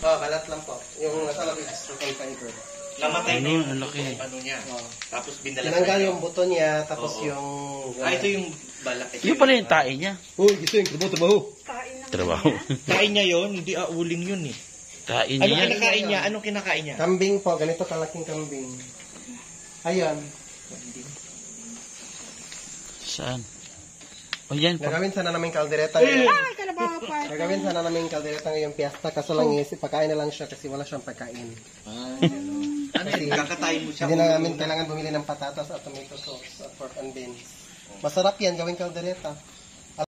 kalat lang po. Yung nasa labis, yung fiber. Namatay na yung laki. ano niya. Tapos binala. Tinanggal yung buto niya, tapos yung... ito yung balak. Yung pala yung tae niya. Uy, gising, trabaho. Trabaho. Kain niya yun, hindi uling yun eh. Tae Ano niya. kinakain niya? Anong kinakain niya? Kambing po, ganito kalaking kambing. Ayan. Saan? O yan pa. Nagawin sana namin kaldereta ngayon. Nagawin sana namin kaldereta ngayong piyesta, kaso lang pagkain na lang siya kasi wala siyang pagkain. Ano yun? Kakatayin mo siya. Hindi na namin kailangan bumili ng patatas at tomato sauce at pork and beans. Masarap yan, gawing kaldereta.